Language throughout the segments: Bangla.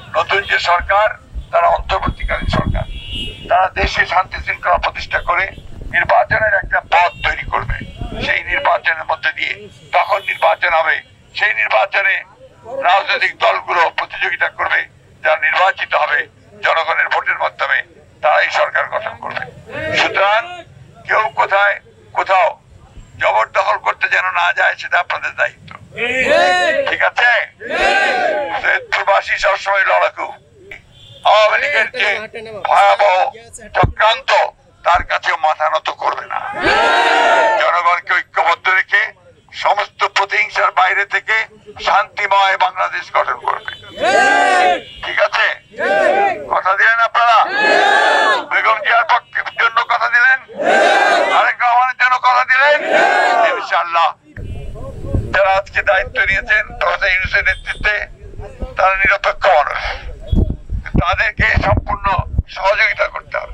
নতুন যে সরকার তারা অন্তর্বর্তীকালীন সরকার, তারা দেশে শান্তি শৃঙ্খলা প্রতিষ্ঠা করে নির্বাচনের একটা পথ তৈরি করবে। সেই নির্বাচনের মধ্যে দিয়ে তখন নির্বাচন হবে, সেই নির্বাচনে রাজনৈতিক দলগুলো প্রতিযোগিতা করবে, যারা নির্বাচিত হবে জনগণের ভোটের মাধ্যমে তারাই সরকার গঠন করবে। সুতরাং কেউ কোথাও জবরদখল করতে যেন না যায়, সেটা আপনাদের দায়িত্ব, ঠিক আছে? প্রবাসী সবসময় লড়াকু। আওয়ামী লীগের যে ভয়াবহ চক্রান্ত তার কাছে মাথা নত করবে না। জনগণকে ঐক্যবদ্ধ রেখে সমস্ত প্রতিহিংসার বাইরে থেকে শান্তিময় বাংলাদেশ গঠন করবে, ঠিক আছে? কথা দিলেন আপনারা? বেগম জিয়ার পক্ষের জন্য কথা দিলেন, তারেক রহমানের জন্য কথা দিলেন। ইনশাআল্লাহ যারা আজকে দায়িত্ব নিয়েছেন প্রফেসর ইউনূসের নেতৃত্বে, তারা নিরপেক্ষ মানুষ, তাদেরকে সম্পূর্ণ সহযোগিতা করতে হবে।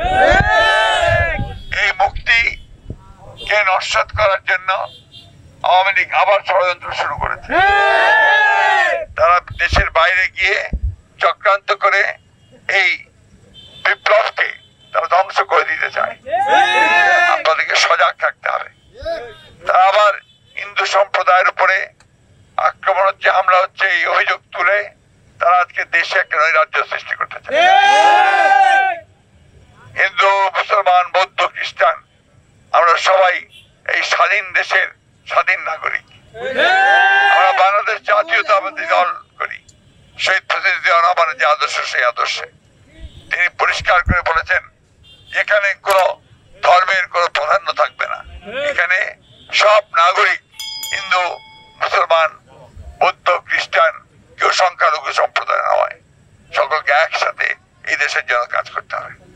এই মুক্তিকে নস্যাৎ করার জন্য আওয়ামী লীগ আবার ষড়যন্ত্র শুরু করেছে। তারা দেশের বাইরে গিয়ে চক্রান্ত করে এই বিপ্লবকে তারা ধ্বংস করে দিতে চায়। আপনাদেরকে সজাগ থাকতে হবে। তারা আবার হিন্দু সম্প্রদায়ের উপরে আক্রমণ হচ্ছে, হামলা হচ্ছে, এই অভিযোগ তুলে তারা আজকে দেশে একটা নৈরাজ্য সৃষ্টি করতে চায়। হিন্দু, মুসলমান, বৌদ্ধ, খ্রিস্টান আমরা সবাই এই স্বাধীন দেশের স্বাধীন নাগরিক। আমরা বাংলাদেশ জাতীয়তাবাদী দল করি। শহীদ প্রেসিডেন্ট জিয়া রহমানের যে আদর্শ, সেই আদর্শে তিনি পরিষ্কার করে বলেছেন এখানে কোন ধর্মের কোন প্রাধান্য থাকবে না, এখানে সব নাগরিক, হিন্দু, মুসলমান, বৌদ্ধ, খ্রিস্টান, কেউ সংখ্যালঘু সম্প্রদায় নয়, সকলকে একসাথে এই দেশের জন্য কাজ করতে হবে।